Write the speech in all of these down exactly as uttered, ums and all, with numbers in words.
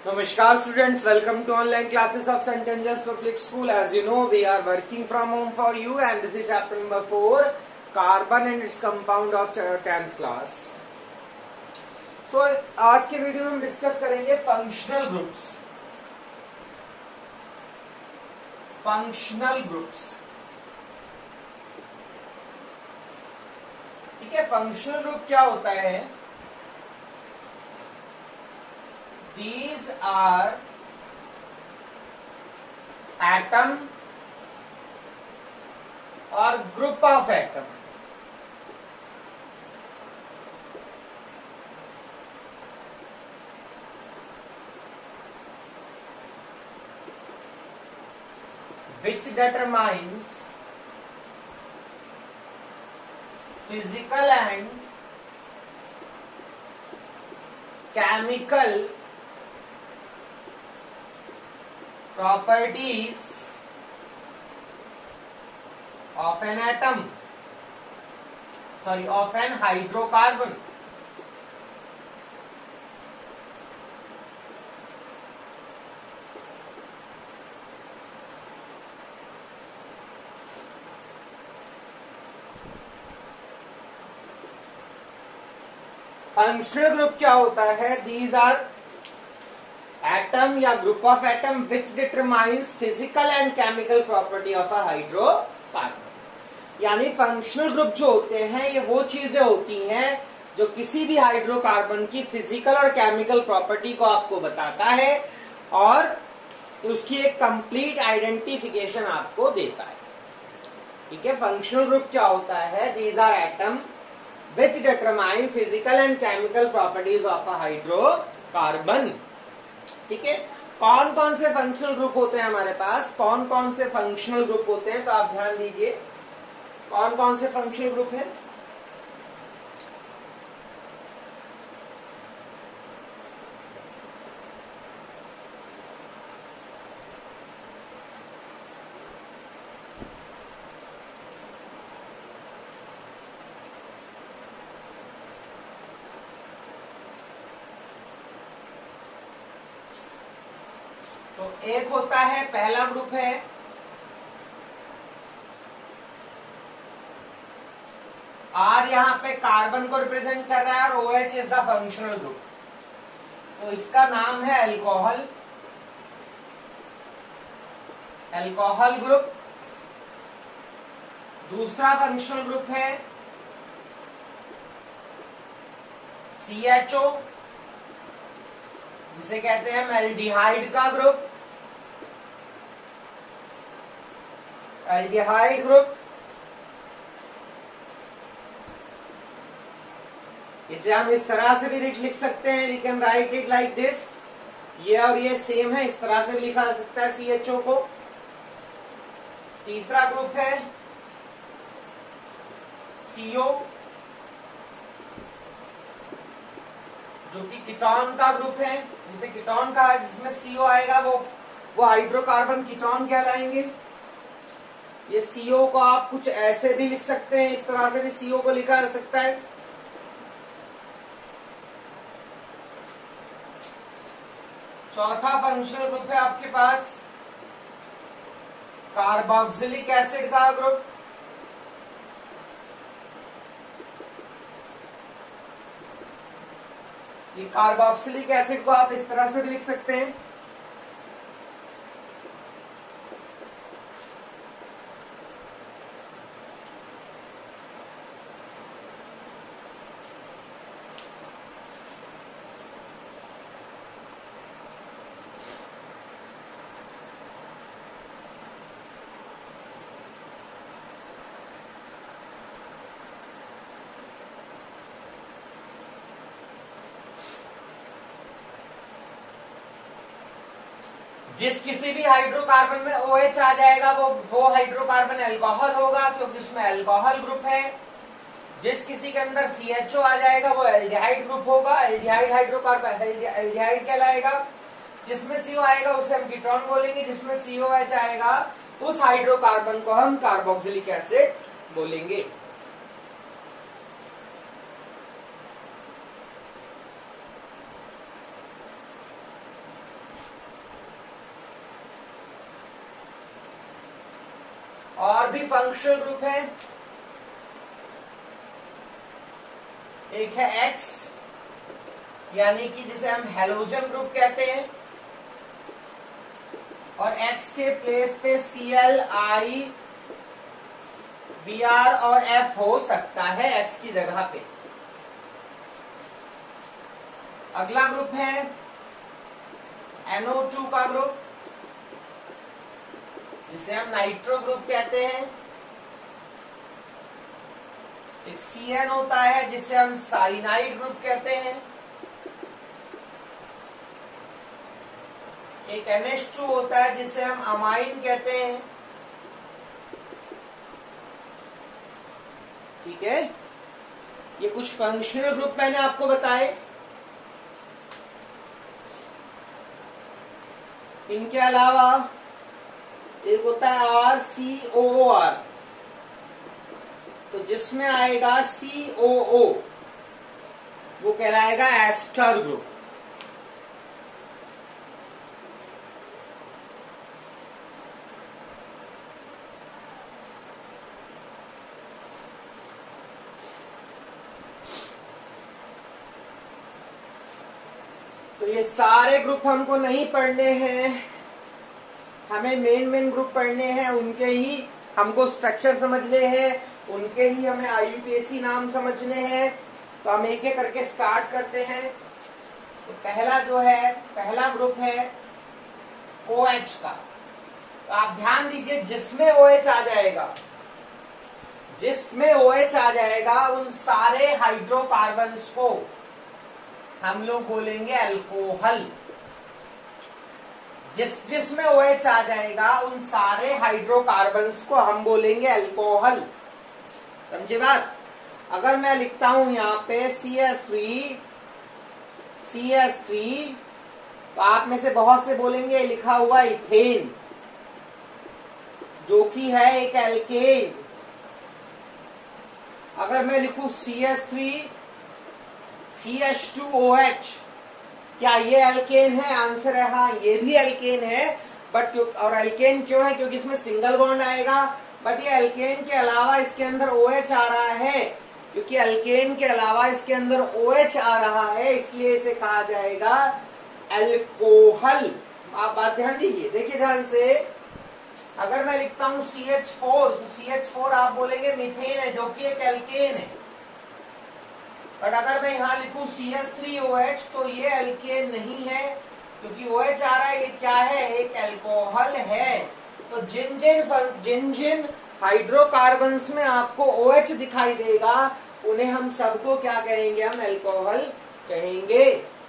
Namaskar students, welcome to online classes of Saint Angel's Public School. As you know, we are working from home for you and this is chapter number four, carbon and its compound of tenth class. So, आज के video में हम discuss करेंगे functional groups. Functional groups, ठीक है. Functional group क्या होता है? These are atom or group of atom which determines physical and chemical properties of an atom, sorry, of an hydrocarbon. Functional group क्या होता है? दीज आर एटम या group of atom which determines physical and chemical property of a hydrocarbon. यानी functional group जो होते हैं ये वो चीजें होती हैं जो किसी भी हाइड्रोकार्बन की फिजिकल और केमिकल प्रॉपर्टी को आपको बताता है और उसकी एक कंप्लीट आइडेंटिफिकेशन आपको देता है. ठीक है. फंक्शनल ग्रुप क्या होता है? These are atom which determine physical and chemical properties of a hydrocarbon. ठीक है. कौन कौन से फंक्शनल ग्रुप होते हैं हमारे पास? कौन कौन से फंक्शनल ग्रुप होते हैं? तो आप ध्यान दीजिए कौन कौन से फंक्शनल ग्रुप हैं. तो एक होता है, पहला ग्रुप है आर, यहां पे कार्बन को रिप्रेजेंट कर रहा है और O H is the functional group. तो इसका नाम है अल्कोहल. Alcohol group. दूसरा फंक्शनल ग्रुप है सी एच ओ, जिसे कहते हैं एल्डिहाइड का ग्रुप. एल्डिहाइड ग्रुप, इसे हम इस तरह से भी लिख सकते हैं. We can write it like this. ये और ये सेम है, इस तरह से भी लिखा जा सकता है सी एच ओ को. तीसरा ग्रुप है सी ओ, जो कि कीटोन का ग्रुप है, जिसे कीटोन कहा है. जिसमें सीओ आएगा वो वो हाइड्रोकार्बन कीटोन कहलाएंगे. ये सीओ को आप कुछ ऐसे भी लिख सकते हैं, इस तरह से भी सीओ को लिखा जा सकता है. चौथा फंक्शनल ग्रुप है आपके पास कार्बोक्सिलिक एसिड का ग्रुप. कार्बोक्सिलिक एसिड को आप इस तरह से भी लिख सकते हैं. जिस किसी भी हाइड्रोकार्बन में ओ एच आ जाएगा वो वो हाइड्रोकार्बन अल्कोहल होगा, क्योंकि उसमें अल्कोहल ग्रुप है. जिस किसी के अंदर सी एच ओ आ जाएगा वो एल्डिहाइड ग्रुप होगा. एल्डिहाइड हाइड्रोकार्बन एल्डिहाइड कहलाएगा. जिसमें सीओ आएगा उसे हम कीटोन बोलेंगे. जिसमें सीओ एच आएगा उस हाइड्रोकार्बन को हम कार्बोक्सिलिक एसिड बोलेंगे. और भी फंक्शनल ग्रुप है, एक है एक्स, यानी कि जिसे हम हैलोजन ग्रुप कहते हैं, और एक्स के प्लेस पे C L I B R और एफ हो सकता है एक्स की जगह पे। अगला ग्रुप है एन ओ टू का ग्रुप, जिसे हम नाइट्रो ग्रुप कहते हैं। एक सी एन होता है जिसे हम साइनाइड ग्रुप कहते हैं। एक एन एच टू होता है जिसे हम अमाइन कहते हैं। ठीक है, ये कुछ फंक्शनल ग्रुप मैंने आपको बताए। इनके अलावा एक होता है आर सी ओ आर, तो जिसमें आएगा सी ओ ओ वो कहलाएगा एस्टर ग्रुप। तो ये सारे ग्रुप हमको नहीं पढ़ने हैं, हमें मेन मेन ग्रुप पढ़ने हैं, उनके ही हमको स्ट्रक्चर समझने हैं, उनके ही हमें I U P S C नाम समझने हैं। तो हम एक एक करके स्टार्ट करते हैं। तो पहला जो है, पहला ग्रुप है ओ एच का। तो आप ध्यान दीजिए, जिसमें ओ एच आ जाएगा, जिसमें ओ एच आ जाएगा उन सारे हाइड्रोकार्बन्स को हम लोग बोलेंगे अल्कोहल। जिस जिसमें ओ एच आ जाएगा उन सारे हाइड्रोकार्बन्स को हम बोलेंगे अल्कोहल। समझे बात? अगर मैं लिखता हूं यहाँ पे C H three C H three, तो आप में से बहुत से बोलेंगे लिखा हुआ इथेन, जो कि है एक एल्केन। अगर मैं लिखूं C H three C H two O H, क्या ये एल्केन है? आंसर है हाँ, ये भी एल्केन है। बट क्यों, और एल्केन क्यों है? क्योंकि इसमें सिंगल बॉन्ड आएगा। बट ये एल्केन के अलावा इसके अंदर ओ एच आ रहा है, क्योंकि एल्केन के अलावा इसके अंदर ओ एच आ रहा है, इसलिए इसे कहा जाएगा एल्कोहल। आप बात ध्यान दीजिए, देखिए ध्यान से। अगर मैं लिखता हूं सी एच फोर, तो सी एच फोर आप बोलेंगे मीथेन है, जो कि एक एल्केन है। बट अगर मैं यहाँ लिखूं C H three O H, तो ये एल्केन नहीं है, क्योंकि ओ एच आ रहा है, ये क्या है? एक एल्कोहल है। तो जिन जिन जिन जिन हाइड्रोकार्बन्स में आपको ओ एच दिखाई देगा, उन्हें हम सबको क्या कहेंगे? हम एल्कोहल कहेंगे।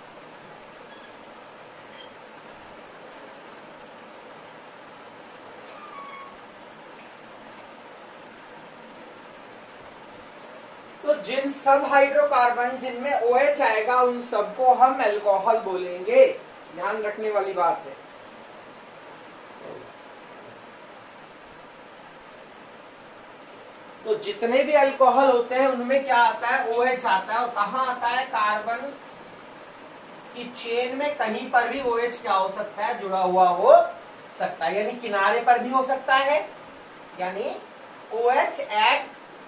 तो जिन सब हाइड्रोकार्बन जिनमें ओ एच आएगा, उन सबको हम एल्कोहल बोलेंगे। ध्यान रखने वाली बात है। तो जितने भी अल्कोहल होते हैं उनमें क्या आता है? ओ एच आता है। और कहाँ आता है? कार्बन की चेन में कहीं पर भी ओ एच क्या हो सकता है? जुड़ा हुआ हो सकता है, यानी किनारे पर भी हो सकता है, यानी ओ एच एट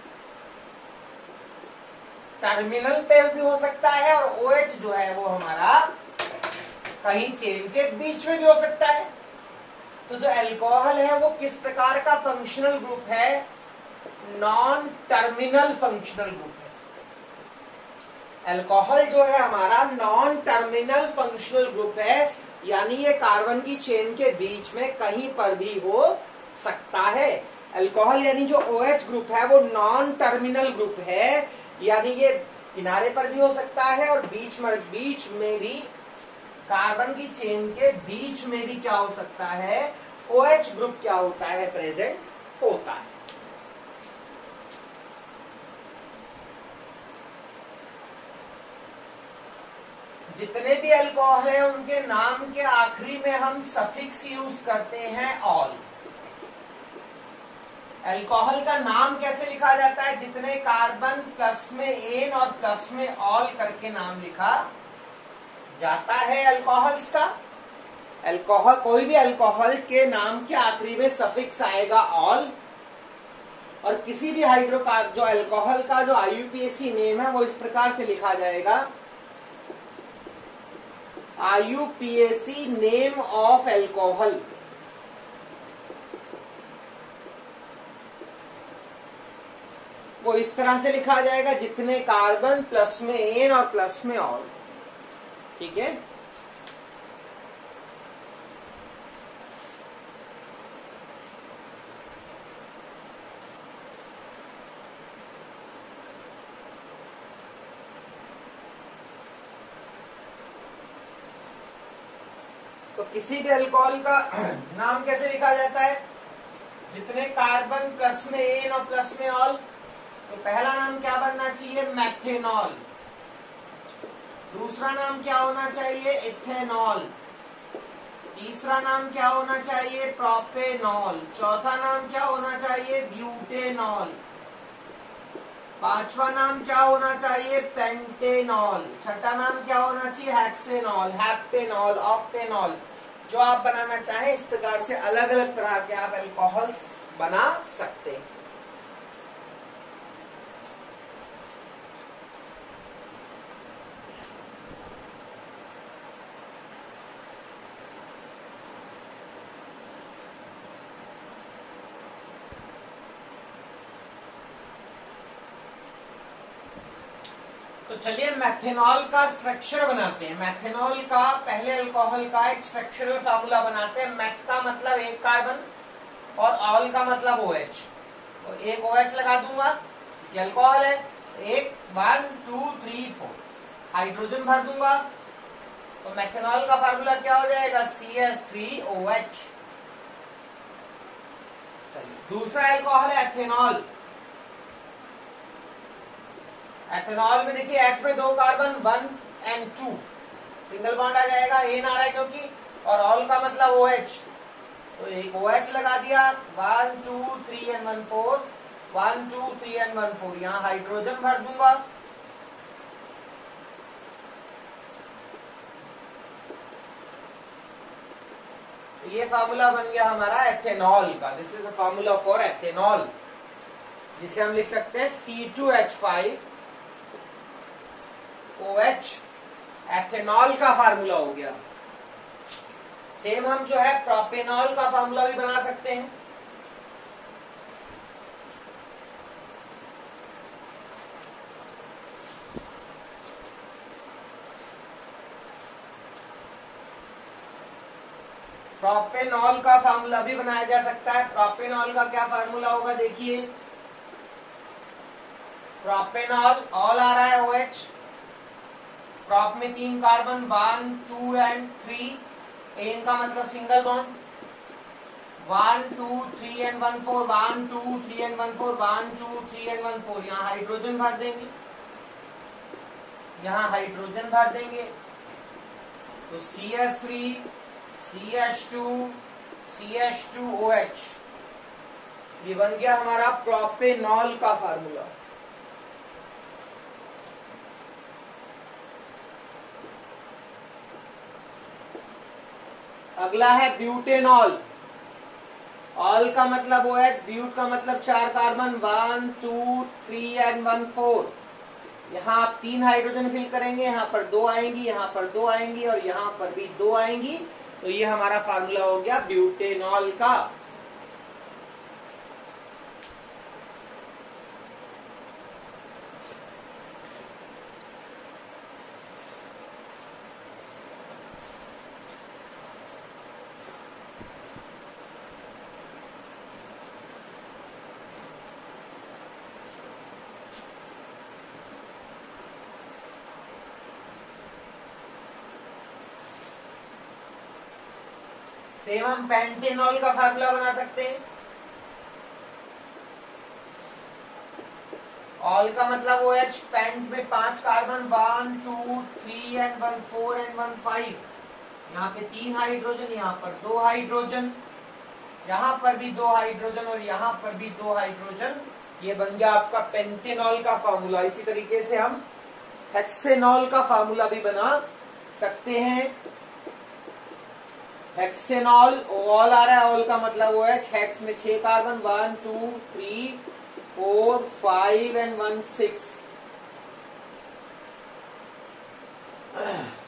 टर्मिनल पे भी हो सकता है, और ओ एच जो है वो हमारा कहीं चेन के बीच में भी हो सकता है। तो जो अल्कोहल है वो किस प्रकार का फंक्शनल ग्रुप है? नॉन टर्मिनल फंक्शनल ग्रुप है। अल्कोहल जो है हमारा नॉन टर्मिनल फंक्शनल ग्रुप है, यानी ये कार्बन की चेन के बीच में कहीं पर भी हो सकता है। अल्कोहल यानी जो ओ एच ग्रुप है वो नॉन टर्मिनल ग्रुप है, यानी ये किनारे पर भी हो सकता है और बीच में बीच में भी, कार्बन की चेन के बीच में भी क्या हो सकता है? ओ एच ग्रुप क्या होता है? प्रेजेंट होता है। जितने भी अल्कोहल हैं उनके नाम के आखिरी में हम सफिक्स यूज करते हैं ऑल। अल्कोहल का नाम कैसे लिखा जाता है? जितने कार्बन प्लस में एन और प्लस में ऑल करके नाम लिखा जाता है अल्कोहल्स का। अल्कोहल, कोई भी अल्कोहल के नाम के आखिरी में सफिक्स आएगा ऑल, और किसी भी हाइड्रोकार जो अल्कोहल का जो I U P A C name है वो इस प्रकार से लिखा जाएगा, I U P A C name of alcohol. वो इस तरह से लिखा जाएगा, जितने कार्बन प्लस में एन और प्लस में ऑल। ठीक है, तो किसी भी अल्कोहल का नाम कैसे लिखा जाता है, जितने कार्बन प्लस में एन और प्लस में ऑल। तो पहला नाम क्या बनना चाहिए, मैथेनॉल। दूसरा नाम क्या होना चाहिए, इथेनॉल। तीसरा नाम क्या होना चाहिए, प्रोपेनॉल। चौथा नाम क्या होना चाहिए, ब्यूटेनॉल। पांचवा नाम क्या होना चाहिए, पेंटेनॉल। छठा नाम क्या होना चाहिए, हेक्सेनॉल, हेप्टेनॉल, ऑक्टेनॉल। जो आप बनाना चाहे इस प्रकार से अलग अलग तरह के आप अल्कोहल्स बना सकते हैं। तो चलिए मैथेनॉल का स्ट्रक्चर बनाते हैं। मैथेनॉल का पहले अल्कोहल का एक स्ट्रक्चरल फार्मूला बनाते हैं। मैथ का मतलब एक कार्बन और ऑल का मतलब ओ एच। तो एक ओ एच लगा दूंगा, ये अल्कोहल है। एक one two three four hydrogen भर दूंगा, तो मैथेनॉल का फार्मूला क्या हो जाएगा, C H three O H. चलिए दूसरा अल्कोहल है एथेनॉल। एथेनॉल में देखिए एच में दो carbon, one and two, single bond आ जाएगा, एन आ रहा है क्योंकि, और ऑल का मतलब ओ एच। तो एक ओ एच लगा दिया, one two three and one four, one two three and one four. यहाँ हाइड्रोजन भर दूंगा, ये फार्मूला बन गया हमारा एथेनॉल का। This is the formula for ethanol, जिसे हम लिख सकते हैं C two H five O H. Ethanol का फार्मूला हो गया। सेम हम जो है प्रोपेनॉल का फार्मूला भी बना सकते हैं। प्रोपेनॉल का फार्मूला भी बनाया जा सकता है। प्रोपेनॉल का क्या फार्मूला होगा, देखिए प्रोपेनॉल, ऑल आ रहा है ओ एच, प्रॉप में तीन carbon, one two and three, N का मतलब single bond, one two three and one four, one two three and one four, one two three and one four. यहाँ hydrogen भर देंगे, यहाँ हाइड्रोजन भर देंगे, तो C H three C H two C H two O H. ये बन गया हमारा प्रोपेनॉल का फार्मूला। अगला है ब्यूटेनॉल। ऑल का मतलब ओ एच, ब्यूट का मतलब चार carbon, one two three and one four. यहाँ आप तीन हाइड्रोजन फिल करेंगे, यहाँ पर दो आएंगी, यहाँ पर दो आएंगी और यहाँ पर भी दो आएंगी। तो ये हमारा फार्मूला हो गया ब्यूटेनॉल का। सेम हम पेंटेनॉल का फार्मूला बना सकते हैं। ऑल का मतलब ओ एच, पेंट में पांच carbon, one two three and one four and one five. यहाँ पे तीन हाइड्रोजन, यहाँ पर दो हाइड्रोजन, यहाँ पर भी दो हाइड्रोजन और यहाँ पर भी दो हाइड्रोजन। ये बन गया आपका पेंटेनॉल का फार्मूला। इसी तरीके से हम हेक्सेनॉल का फार्मूला भी बना सकते हैं। हेक्सेनॉल ऑल आ रहा है, ऑल का मतलब वो है हेक्स में छह carbon, one two three four five and one six.